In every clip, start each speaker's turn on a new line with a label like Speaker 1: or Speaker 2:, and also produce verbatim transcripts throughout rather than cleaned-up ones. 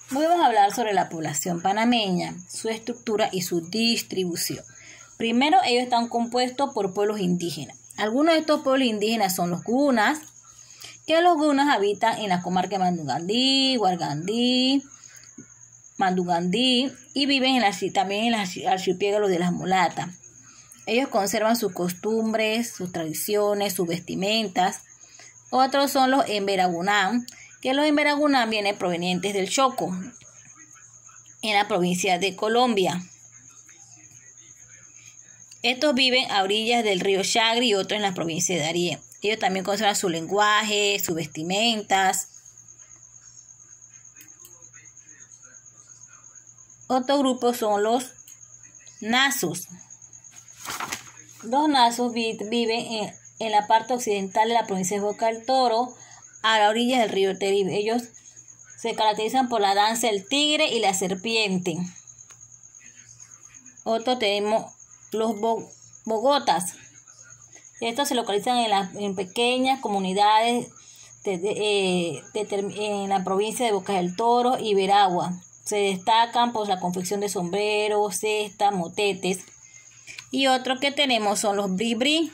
Speaker 1: Hoy vamos a hablar sobre la población panameña, su estructura y su distribución. Primero, ellos están compuestos por pueblos indígenas. Algunos de estos pueblos indígenas son los gunas, que los gunas habitan en la comarca de Mandungandí, Huargandí, Mandungandí y viven en la, también en el archipiélago de las mulatas. Ellos conservan sus costumbres, sus tradiciones, sus vestimentas. Otros son los Emberagunán, que los Emberagunán vienen provenientes del Choco, en la provincia de Colombia. Estos viven a orillas del río Chagre y otros en la provincia de Darién. Ellos también conservan su lenguaje, sus vestimentas. Otro grupo son los Nasos. Los Nasos vi viven en, en la parte occidental de la provincia de Boca del Toro, a la orilla del río Teribe. Ellos se caracterizan por la danza del tigre y la serpiente. Otro tenemos los bo bogotas. Estos se localizan en, la, en pequeñas comunidades de, de, eh, de, en la provincia de Boca del Toro y Veragua. Se destacan por la confección de sombreros, cestas, motetes. Y otro que tenemos son los bribri.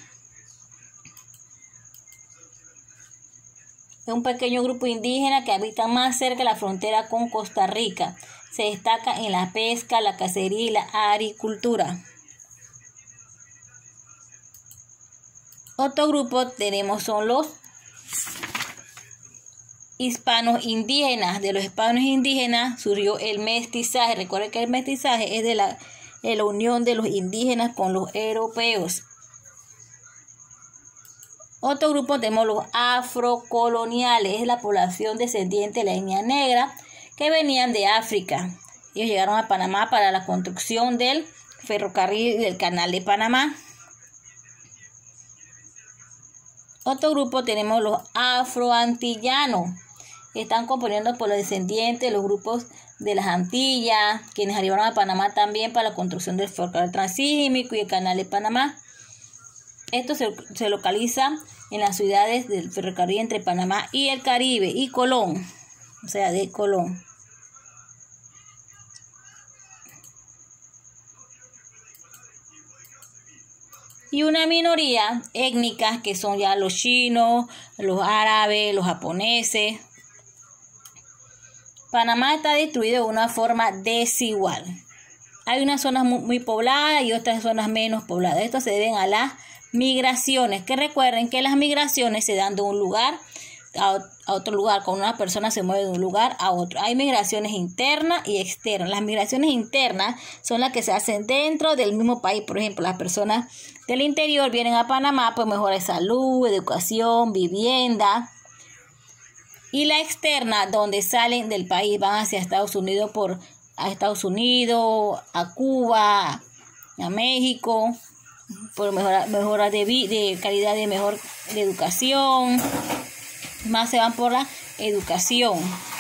Speaker 1: Es un pequeño grupo indígena que habita más cerca de la frontera con Costa Rica. Se destaca en la pesca, la cacería y la agricultura. Otro grupo tenemos son los hispanos indígenas. De los hispanos indígenas surgió el mestizaje. Recuerden que el mestizaje es de la, de la unión de los indígenas con los europeos. Otro grupo tenemos los afrocoloniales, es la población descendiente de la etnia negra que venían de África. Ellos llegaron a Panamá para la construcción del ferrocarril del Canal de Panamá. Otro grupo tenemos los afroantillanos, que están componiendo por los descendientes de los grupos de las Antillas, quienes arribaron a Panamá también para la construcción del ferrocarril transísmico y el Canal de Panamá. Esto se, se localiza en las ciudades del ferrocarril entre Panamá y el Caribe y Colón, o sea, de Colón. Y una minoría étnica que son ya los chinos, los árabes, los japoneses. Panamá está distribuido de una forma desigual. Hay unas zonas muy, muy pobladas y otras zonas menos pobladas. Esto se deben a las migraciones, que recuerden que las migraciones se dan de un lugar a, a otro lugar, cuando una persona se mueve de un lugar a otro. Hay migraciones internas y externas. Las migraciones internas son las que se hacen dentro del mismo país. Por ejemplo, las personas del interior vienen a Panamá por mejorar salud, educación, vivienda. Y la externa, donde salen del país, van hacia Estados Unidos por a Estados Unidos, a Cuba, a México, por mejora, mejora de, de calidad de mejor de educación. Más se van por la educación.